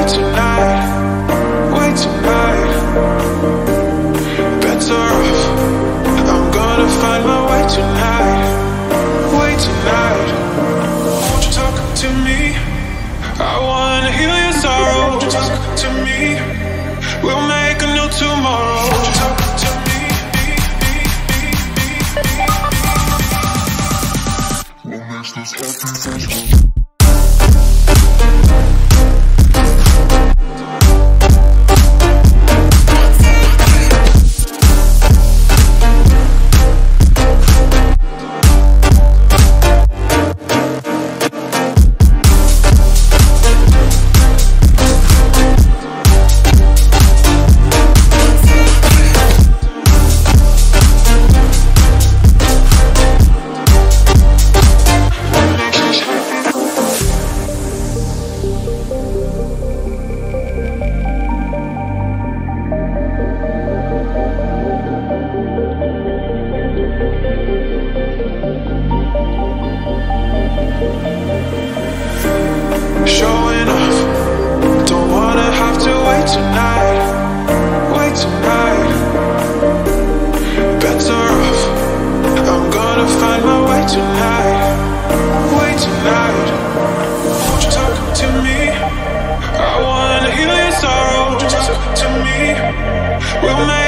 way tonight, way tonight. Better off, I'm gonna find my way tonight, way tonight. Won't you talk to me? I wanna heal your sorrow. Won't you talk to me? We'll make a new tomorrow. Won't you talk to me? What makes this happy? Showing off, don't wanna have to wait tonight, wait tonight. Better off, I'm gonna find my way tonight, way tonight. Won't you talk to me? I wanna heal your sorrow. Won't you talk to me? We'll make